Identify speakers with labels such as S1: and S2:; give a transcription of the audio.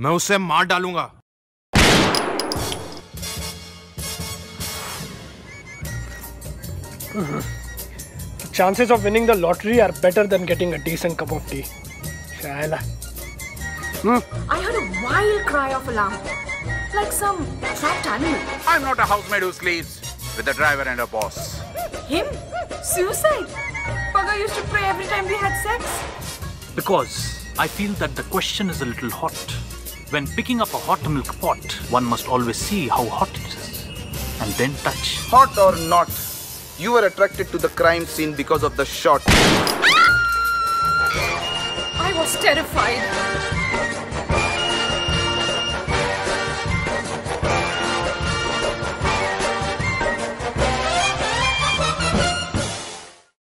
S1: मैं उसे मार डालूंगा।
S2: The chances of winning the lottery are better than getting a decent cup of tea. Shaila.
S3: I heard a wild cry of alarm, like some trapped animal.
S4: I'm not a housemaid who sleeps with a driver and a boss.
S3: Him? Suicide? Paga used to pray every time we had sex.
S5: Because I feel that the question is a little hot. When picking up a hot milk pot, one must always see how hot it is and then touch.
S4: Hot or not, you were attracted to the crime scene because of the shot.
S3: I was terrified.